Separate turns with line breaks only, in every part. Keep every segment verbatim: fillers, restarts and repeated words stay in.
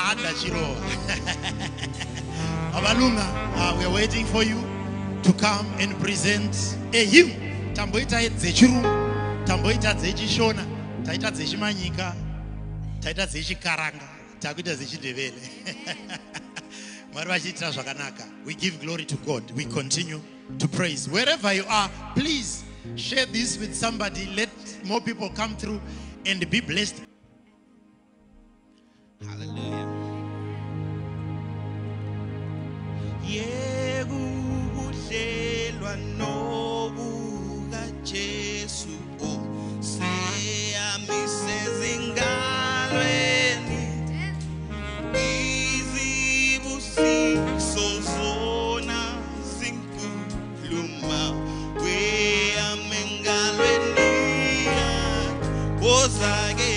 Abalunga, uh, we are waiting for you to come and present a hymn. Tamboita zechiru, tamboita zechishona, taita zechimanyika, taita zechikaranga, takuita zechidevele. We give glory to God. We continue to praise. Wherever you are, please share this with somebody. Let more people come through and be blessed. Hallelujah. Yekubudlelwa nobuka Jesu seyamise zingalweni izibusiso zona zinkuluma weyamengalweni ozake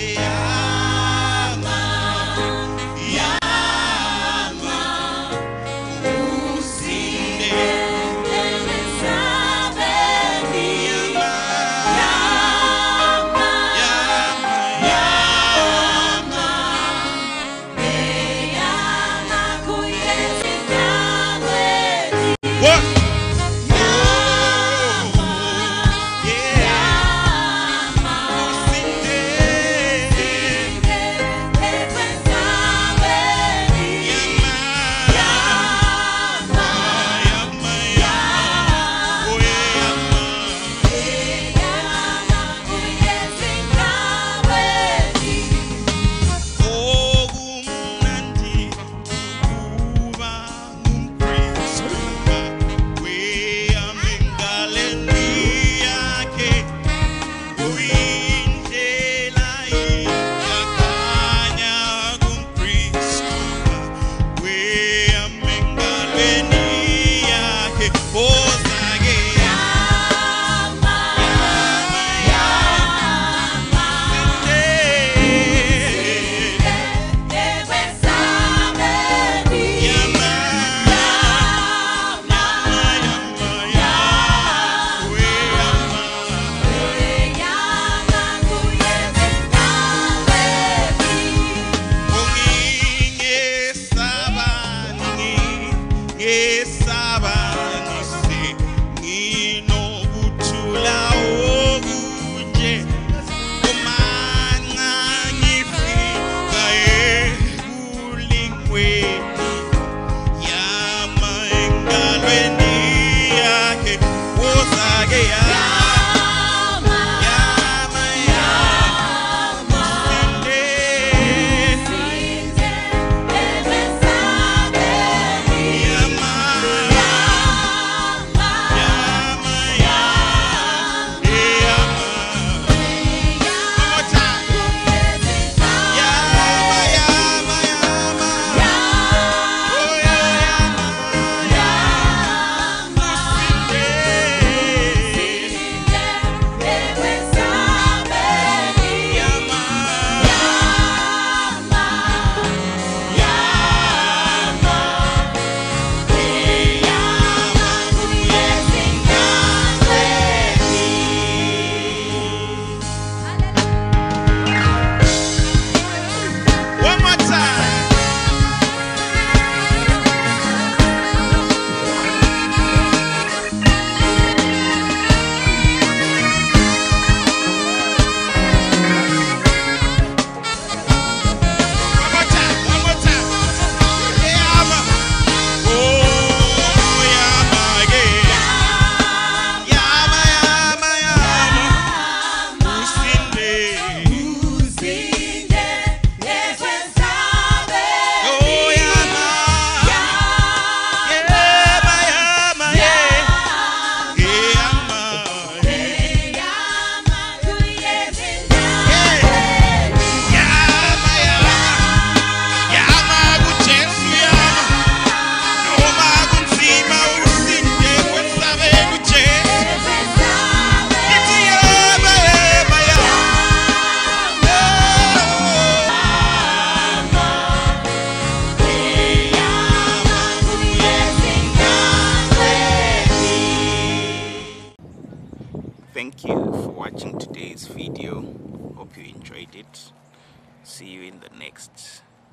Thank you for watching today's video. Hope you enjoyed it. See you in the next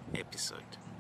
episode.